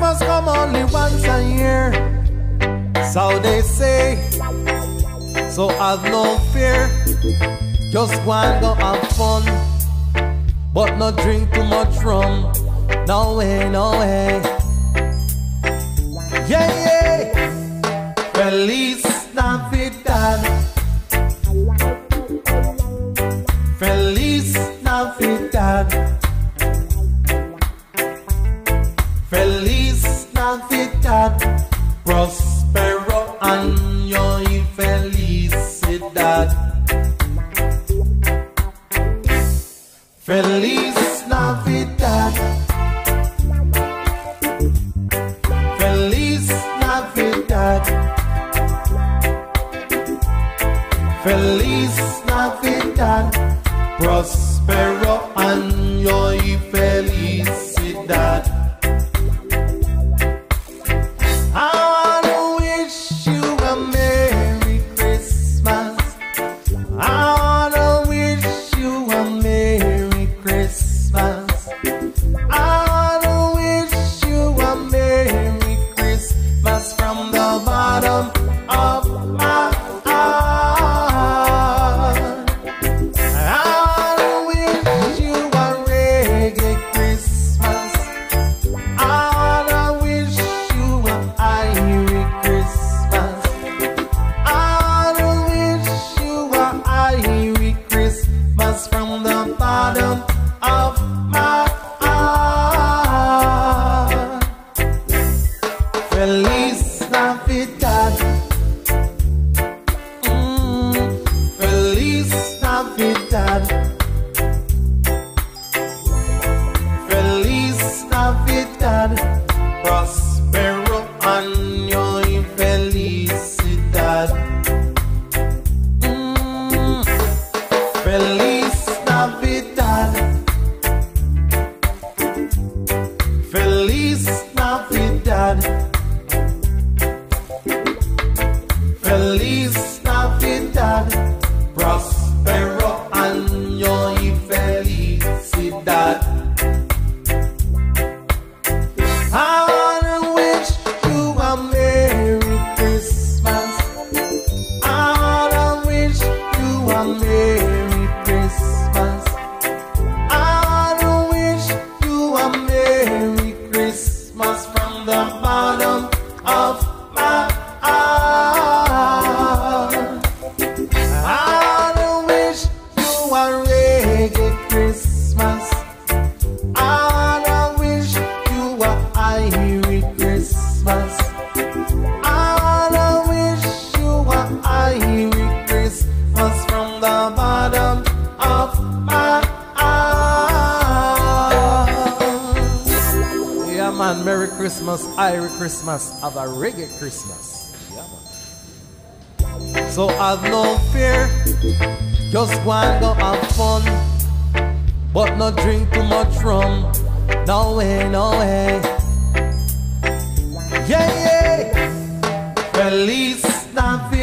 Christmas come only once a year, so they say. So have no fear, just go and go have fun, but not drink too much rum. No way, no way. Yeah, yeah. Feliz Navidad. Feliz Navidad. Feliz Navidad. Prospero año y felicidad. Feliz Navidad. Feliz Navidad. Feliz Navidad. Prospero año y felicidad. I wanna wish you a Merry Christmas. I wanna wish you a Merry Christmas. I wanna wish you a Merry Christmas from the bottom of my heart. I wanna wish you a reggae Christmas. I wanna wish you a Irish Christmas. I wanna wish you a Irish Christmas from the bottom of my heart. Feliz Navidad. Feliz Navidad. Feliz Navidad. Prospero año y felicidad. Feliz Navidad. Feliz Navidad. Feliz Navidad. Prospero año y felicidad. I wanna wish you a Merry Christmas. I wanna wish you a Merry Christmas. I wanna wish you a Merry Christmas from the bottom of my heart. I wanna wish you a reggae Christmas. I wanna wish you a Irish Christmas. I wanna wish you a Irish Christmas from the bottom of my heart. Yeah man, Merry Christmas, Irish Christmas, have a reggae Christmas. Yeah man. So have no fear, just go and go have fun, but not drink too much rum. No way, no way. Yeah, yeah. Feliz Navidad.